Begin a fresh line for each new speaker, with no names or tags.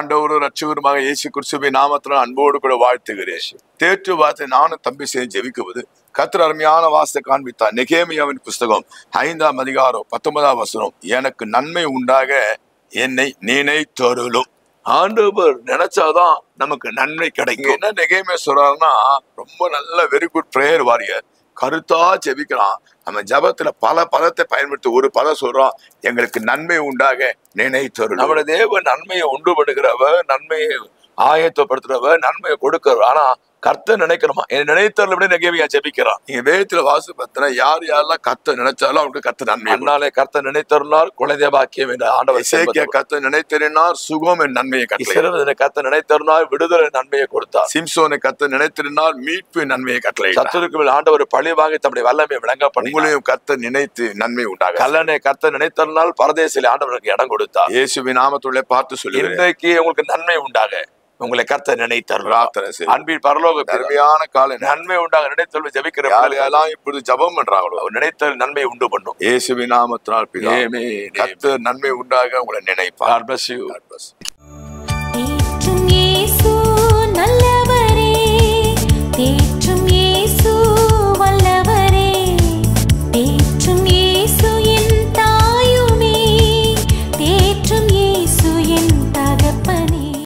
ஆண்டவரும் ரட்சகருமாக இயேசு கிறிஸ்துவின் நாமத்தினால் அன்போடு கூட வாழ்த்துகிறேன். தேற்று வார்த்தை நானும் தம்பி செய்து ஜெபிக்குவது கர்த்தர் அருமையான வாசத்தை காண்பித்தார். நெகேமியாவின் புஸ்தகம் 5ஆம் அதிகாரம் 19ஆம் வசனம், எனக்கு நன்மை உண்டாக என்னை நினைத்தருளும். ஆண்டவர் நினைச்சாதான் நமக்கு நன்மை கிடைக்கும். என்ன நெகேமியா சொல்றாருன்னா, ரொம்ப நல்ல வெரி குட் பிரேயர் வாரியர், கருத்தா ஜெபிக்கிறான். நம்ம ஜபத்துல பல பதத்தை பயன்படுத்தி ஒரு பதம் சொல்றோம், எங்களுக்கு நன்மை உண்டாக நினைத்தருளும். நம்முடைய தேவன் நன்மையை உண்டு பண்ணுகிறவர், நன்மையை ஆயத்தப்படுத்துறவர், நன்மையை கொடுக்கிறவர். ஆனா கர்த்தர் நினைக்கணுமா? என் நினைத்தருள் நெகேமியா ஜெபிக்கிறான். நீங்க வேதத்துல வாசி பார்த்தா யார் யாரெல்லாம் கர்த்தர் நினைச்சாலும் அவங்களுக்கு கர்த்தர் நன்மை. அண்ணாலே கர்த்தர் நினைத்தருளார் குழந்தை பாக்கியம் என்ற ஆண்டவர். கர்த்தர் நினைத்திருந்தார் சுகம் என் நன்மையை கட்டளை. கர்த்தர் நினைத்தருளார் விடுதலை நன்மையை கொடுத்தார். சிம்சோனை கர்த்தர் நினைத்திருந்தார் மீட்பு நன்மையை கட்டளை. சத்துருக்கு மேல் ஆண்டவர் பழி வாங்கி தம்முடைய வல்லமையை விளங்க பண்ணி உங்களையும் கர்த்தர் நினைத்து நன்மை உண்டாக. கல்லனை கர்த்தர் நினைத்தருளால் பரதேசிலே ஆண்டவருக்கு இடம் கொடுத்தார். இயேசுவின் நாமத்துள்ளே பார்த்து சொல்லி, இன்றைக்கு உங்களுக்கு நன்மை உண்டாக உங்களை கர்த்தர் நினைத்தருளார். அன்பின் பரலோக அருமையான காலை நன்மை உண்டாக நினைத்தல் ஜெபிக்கிற யாரெல்லாம் இப்பொழுது ஜெபம் பண்றாங்களோ அவர் நினைத்தல் நன்மை உண்டு பண்ணும். இயேசுவின் நாமத்தினால் கர்த்தர் நன்மை உண்டாக உங்களை நினைப்பார். God bless you.